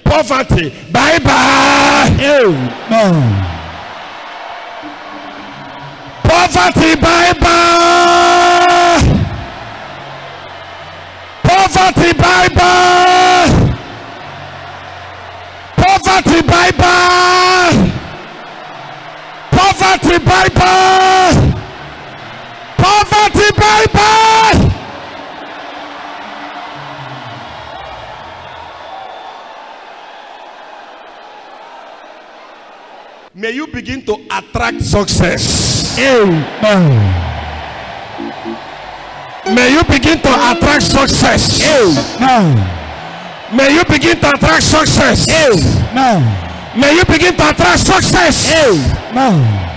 Poverty, bye bye. Amen. Poverty, bye bye. Poverty, bye bye. Poverty, bye bye. Poverty, bye bye. Poverty, bye bye. May you begin to attract success. Amen. May you begin to attract success. Amen. May you begin to attract success. Amen. May you begin to attract success. Amen.